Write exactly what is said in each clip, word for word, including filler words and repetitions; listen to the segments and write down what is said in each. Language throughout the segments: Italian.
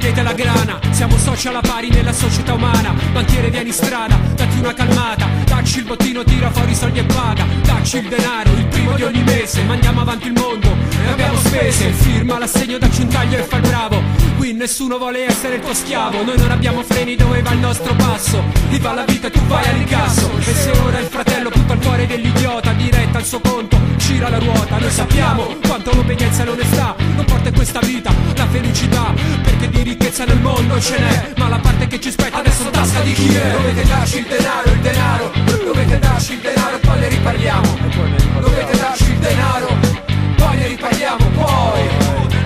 vendete la grana, siamo soci alla pari nella società umana. Banchiere vieni in strada, datti una calmata, dacci il bottino, tira fuori i soldi e paga. Dacci il denaro, il primo di ogni mese, mandiamo avanti il mondo e abbiamo spese. Firma l'assegno, dacci un taglio e fai bravo. Qui nessuno vuole essere il tuo schiavo, noi non abbiamo freni dove va il nostro passo. Ti va la vita e tu vai all'incasso. E se ora il fratello butta il cuore dell'idiota, diretta al suo conto, gira la ruota. Noi sappiamo quanto l'obbedienza e l'onestà non porta in questa vita la felicità, perché di ricchezza nel mondo ce n'è, ma la parte che ci spetta adesso in tasca di chi è. Dovete darci il denaro, il denaro, dovete darci il denaro e poi ne riparliamo. Dovete darci il denaro, poi ne riparliamo, poi.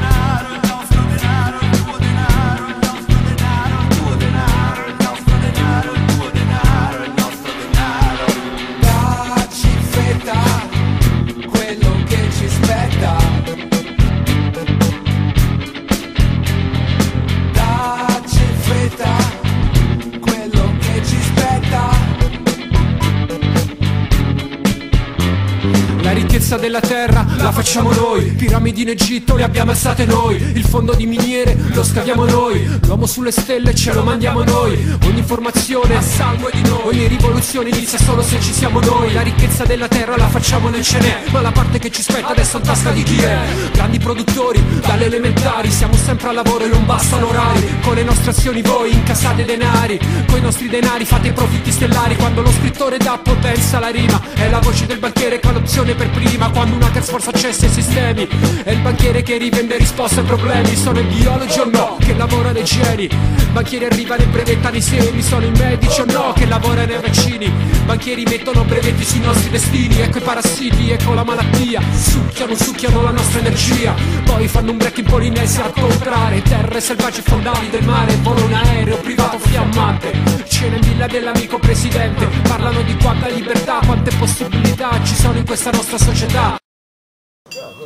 La ricchezza della terra la facciamo noi, piramidi in Egitto le abbiamo alzate noi, il fondo di miniere lo scaviamo noi, l'uomo sulle stelle ce lo mandiamo noi, ogni informazione a sangue di noi, ogni rivoluzione inizia solo se ci siamo noi. La ricchezza della terra la facciamo nel ce n'è, ma la parte che ci spetta adesso in tasca di chi è. Grandi produttori dalle elementari, siamo sempre al lavoro e non bastano orari, con le nostre azioni voi incassate denari, con i nostri denari fate i profitti stellari. Quando lo scrittore dà potenza alla rima, è la voce del banchiere con l'opzione per prima. Quando un hacker sforza accesso ai sistemi, è il banchiere che rivende risposte ai problemi. Sono i biologi o no che lavorano ai geni, banchieri arrivano e brevettano i semi. Sono i medici o no che lavorano ai vaccini, banchieri mettono brevetti sui nostri destini. Ecco i parassiti, ecco la malattia, succhiano, succhiano la nostra energia, poi fanno un break in Polinesia a comprare terre selvagge fondali del mare. Vola un aereo privato fiammante, cena in villa dell'amico presidente, parlano di quanta libertà, quante possibilità ci sono in questa nostra società. Bravo,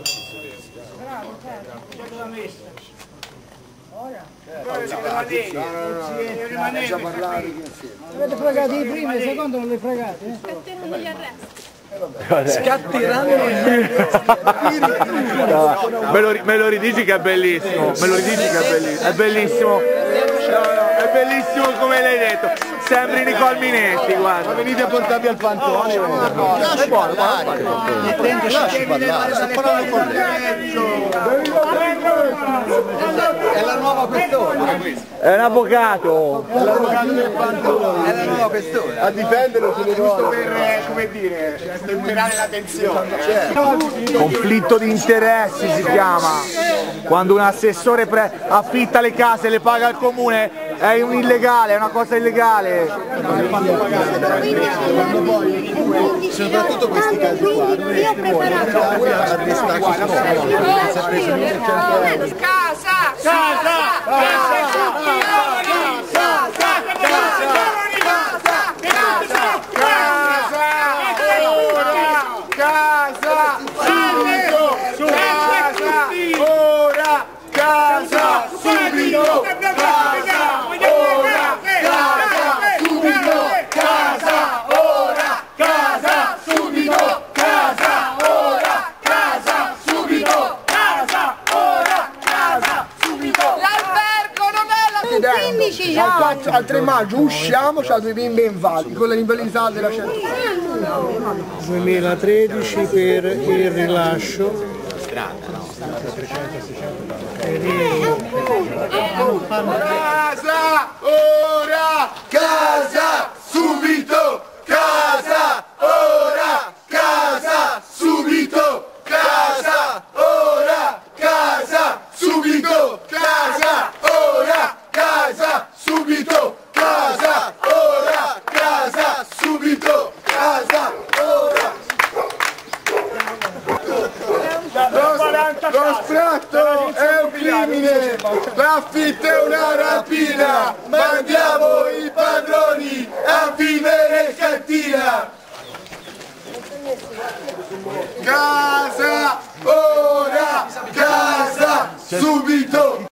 c'è la messa. Ora? Avete fregato i primi, il secondo non li fregate? Eh? Scatteranno gli arresti. Scatteranno gli arresti. Me lo, me lo ridici che è bellissimo, me lo ridici che è bellissimo, è bellissimo, è bellissimo come l'hai detto. Sembri Nicole Minetti, guarda. Ma venite a portarvi al pantone. È buono, lasci parlare, sto parlando con lei. È la nuova quest'ora. È un avvocato. È l'avvocato del pantone. È la nuova quest'ora. A difenderlo sulle cose. Per, come dire, temperare la tensione. Conflitto di interessi si chiama. Quando un assessore affitta le case e le paga al comune, è un illegale, è una cosa illegale. Soprattutto questi casi qua, io ho preparato casa, casa, al tre maggio usciamo, c'ha due bimbe invalidi, con l'invalidità della cento. duemilatredici per il rilascio. Casa, ora, casa, subito, casa, ora, casa, subito, casa, ora, casa, subito, casa, ora, casa, subito, casa, ora, casa, subito, casa, ora. Lo sfratto è un crimine, l'affitto è una rapina, mandiamo i padroni a vivere in cantina. Casa, ora, casa, subito.